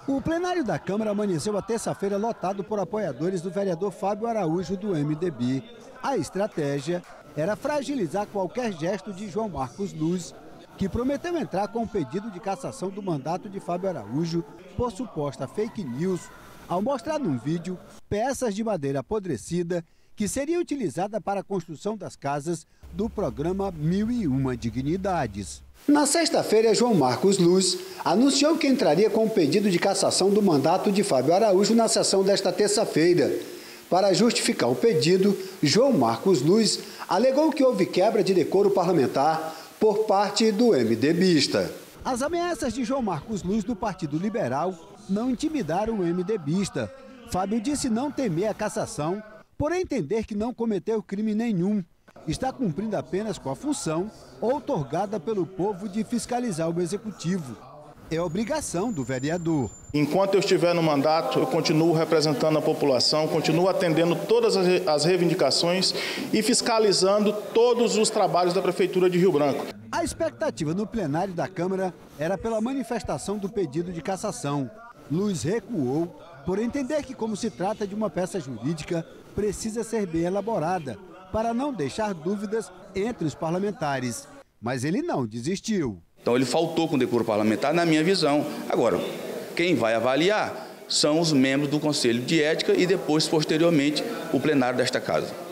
O plenário da Câmara amanheceu a terça-feira lotado por apoiadores do vereador Fábio Araújo, do MDB. A estratégia era fragilizar qualquer gesto de João Marcos Luz, que prometeu entrar com o pedido de cassação do mandato de Fábio Araújo por suposta fake news, ao mostrar num vídeo peças de madeira apodrecida que seria utilizada para a construção das casas do programa 1001 Dignidades. Na sexta-feira, João Marcos Luz anunciou que entraria com o pedido de cassação do mandato de Fábio Araújo na sessão desta terça-feira. Para justificar o pedido, João Marcos Luz alegou que houve quebra de decoro parlamentar por parte do MDBista. As ameaças de João Marcos Luz do Partido Liberal não intimidaram o MDBista. Fábio disse não temer a cassação, por entender que não cometeu crime nenhum. Está cumprindo apenas com a função outorgada pelo povo de fiscalizar o executivo. É obrigação do vereador. Enquanto eu estiver no mandato, eu continuo representando a população, continuo atendendo todas as reivindicações e fiscalizando todos os trabalhos da Prefeitura de Rio Branco. A expectativa no plenário da Câmara era pela manifestação do pedido de cassação. Luz recuou por entender que, como se trata de uma peça jurídica, precisa ser bem elaborada, para não deixar dúvidas entre os parlamentares. Mas ele não desistiu. Então ele faltou com o decoro parlamentar, na minha visão. Agora, quem vai avaliar são os membros do Conselho de Ética e depois, posteriormente, o plenário desta casa.